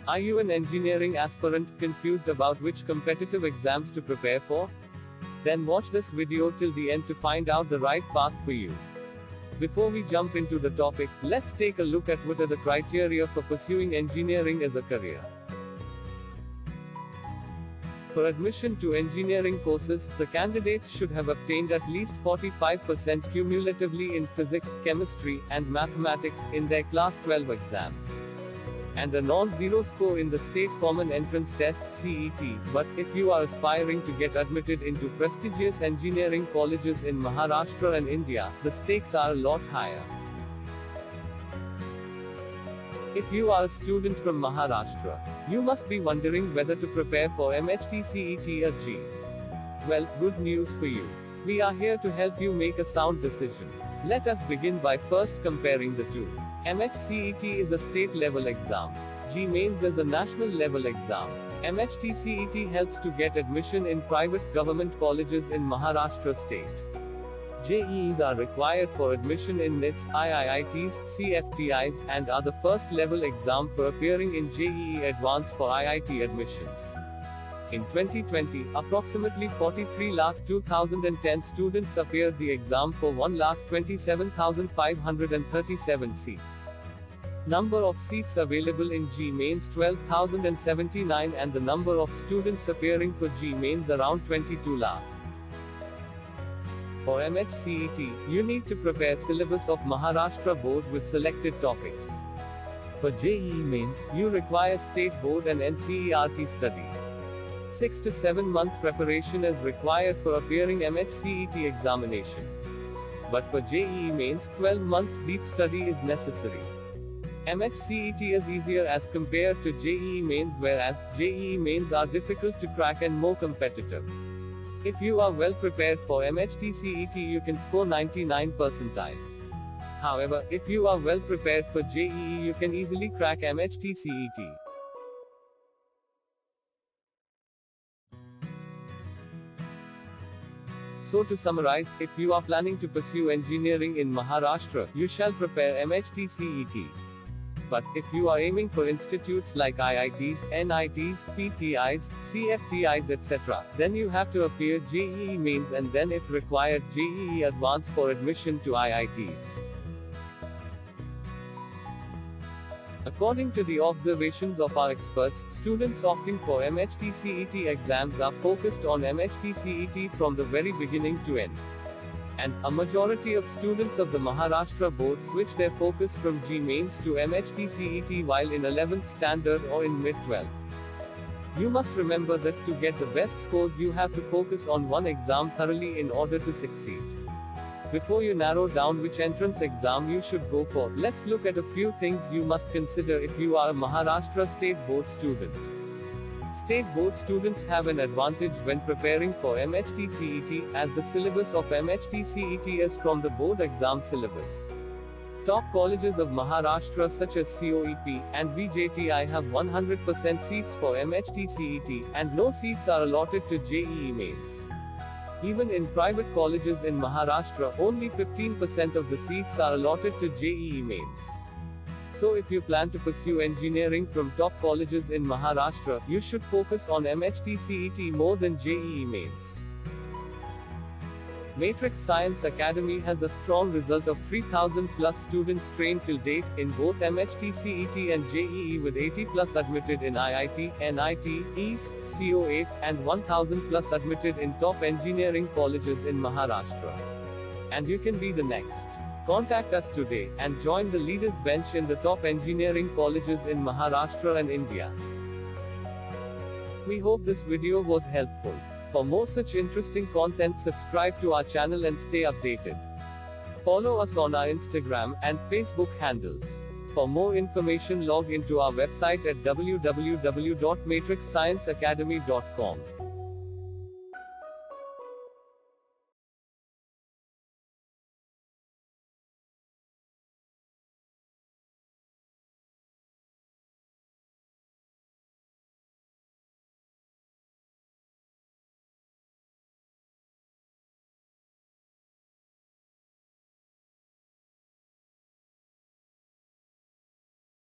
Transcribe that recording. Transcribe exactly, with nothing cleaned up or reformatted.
Are you an engineering aspirant confused about which competitive exams to prepare for? Then watch this video till the end to find out the right path for you. Before we jump into the topic, let's take a look at what are the criteria for pursuing engineering as a career. For admission to engineering courses, the candidates should have obtained at least forty-five percent cumulatively in physics, chemistry, and mathematics in their class twelve exams, and a non-zero score in the State Common Entrance Test (C E T). But if you are aspiring to get admitted into prestigious engineering colleges in Maharashtra and India, the stakes are a lot higher. If you are a student from Maharashtra, you must be wondering whether to prepare for M H T C E T or J E E. Well, good news for you. We are here to help you make a sound decision. Let us begin by first comparing the two. M H C E T is a state level exam. J E E Mains is a national level exam. M H T C E T helps to get admission in private government colleges in Maharashtra state. J E Es are required for admission in N I Ts, I I I Ts, C F T Is, and are the first level exam for appearing in J E E Advanced for I I T admissions. In twenty twenty, approximately forty-three lakh two thousand ten students appeared the exam for one lakh twenty-seven thousand five hundred thirty-seven seats. Number of seats available in J E E Mains twelve thousand seventy-nine, and the number of students appearing for J E E Mains around twenty-two lakh. For M H C E T, you need to prepare syllabus of Maharashtra board with selected topics. For J E E Mains, you require state board and N C E R T study. six to seven month preparation is required for appearing M H C E T examination. But for J E E Mains, twelve months deep study is necessary. M H C E T is easier as compared to J E E Mains, whereas J E E Mains are difficult to crack and more competitive. If you are well prepared for M H T C E T, you can score ninety-nine percentile. However, if you are well prepared for J E E, you can easily crack M H T C E T. So to summarize, if you are planning to pursue engineering in Maharashtra, you shall prepare M H T C E T. But if you are aiming for institutes like I I Ts, N I Ts, P T Is, C F T Is, et cetera, then you have to appear J E E Mains and then if required J E E Advanced for admission to I I Ts. According to the observations of our experts, students opting for M H T C E T exams are focused on M H T C E T from the very beginning to end. And a majority of students of the Maharashtra board switch their focus from J E E Mains to M H T C E T while in eleventh standard or in mid twelfth. You must remember that to get the best scores you have to focus on one exam thoroughly in order to succeed. Before you narrow down which entrance exam you should go for, let's look at a few things you must consider if you are a Maharashtra state board student. State board students have an advantage when preparing for M H T C E T, as the syllabus of M H T C E T is from the board exam syllabus. Top colleges of Maharashtra such as C O E P and V J T I have one hundred percent seats for M H T C E T, and no seats are allotted to J E E Mains. Even in private colleges in Maharashtra, only fifteen percent of the seats are allotted to J E E Mains. So if you plan to pursue engineering from top colleges in Maharashtra, you should focus on M H T C E T more than J E E Mains. Matrix Science Academy has a strong result of three thousand plus students trained till date, in both M H T C E T and J E E, with eighty plus admitted in I I T, N I T, E A S, C O eight, and one thousand plus admitted in top engineering colleges in Maharashtra. And you can be the next. Contact us today, and join the leaders bench in the top engineering colleges in Maharashtra and India. We hope this video was helpful. For more such interesting content, subscribe to our channel and stay updated. Follow us on our Instagram and Facebook handles. For more information, log into our website at w w w dot matrix science academy dot com.